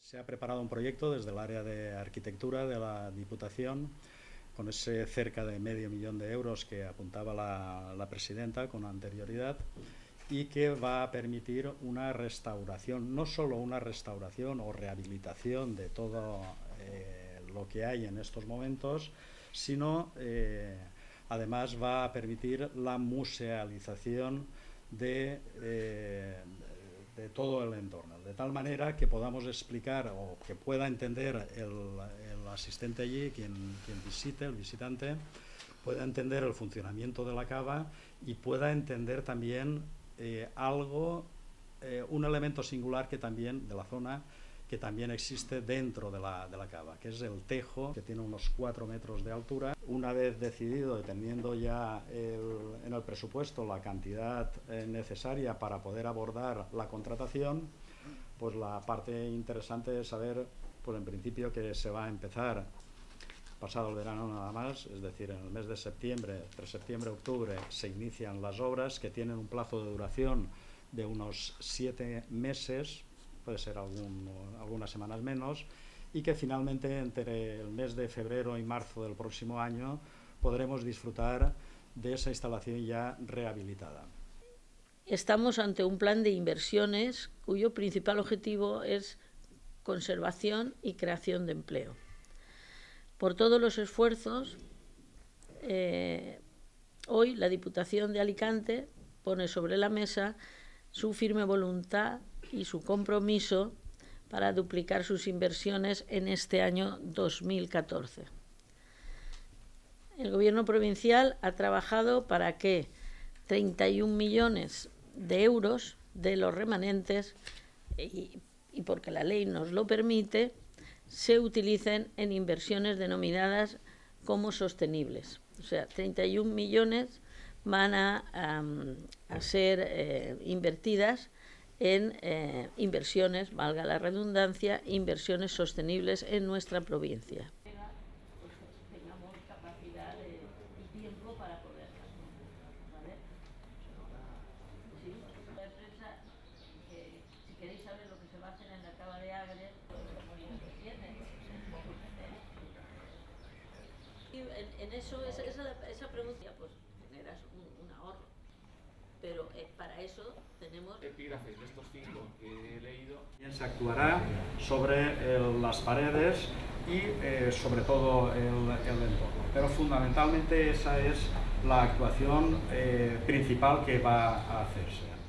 Se ha preparado un proyecto desde el área de arquitectura de la Diputación con ese cerca de €500.000 que apuntaba la presidenta con anterioridad y que va a permitir una restauración, no solo una restauración o rehabilitación de todo lo que hay en estos momentos, sino además va a permitir la musealización de todo el entorno, de tal manera que podamos explicar o que pueda entender el asistente allí, quien visite, el visitante, pueda entender el funcionamiento de la cava y pueda entender también un elemento singular que también de la zona que también existe dentro de la cava, que es el tejo, que tiene unos 4 metros de altura. Una vez decidido, teniendo ya en el presupuesto la cantidad necesaria para poder abordar la contratación, pues la parte interesante es saber, pues en principio, que se va a empezar pasado el verano nada más, es decir, en el mes de septiembre, entre septiembre y octubre, se inician las obras que tienen un plazo de duración de unos 7 meses, puede ser algunas semanas menos, y que finalmente entre el mes de febrero y marzo del próximo año podremos disfrutar de esa instalación ya rehabilitada. Estamos ante un plan de inversiones cuyo principal objetivo es conservación y creación de empleo. Por todos los esfuerzos, hoy la Diputación de Alicante pone sobre la mesa su firme voluntad y su compromiso para duplicar sus inversiones en este año 2014. El Gobierno provincial ha trabajado para que 31 millones de euros de los remanentes, y porque la ley nos lo permite, se utilicen en inversiones denominadas como sostenibles. O sea, 31 millones van a ser invertidas en inversiones, valga la redundancia, inversiones sostenibles en nuestra provincia. Tengamos capacidad y tiempo para poderlas, ¿vale? Sí, la empresa, si queréis saber lo que se va a hacer en la cava de Agres, pues lo tiene. En eso, esa pregunta, pues generas un ahorro. Pero para eso tenemos epígrafes de estos 5 que he leído. Se actuará sobre las paredes y sobre todo el entorno, pero fundamentalmente esa es la actuación principal que va a hacerse.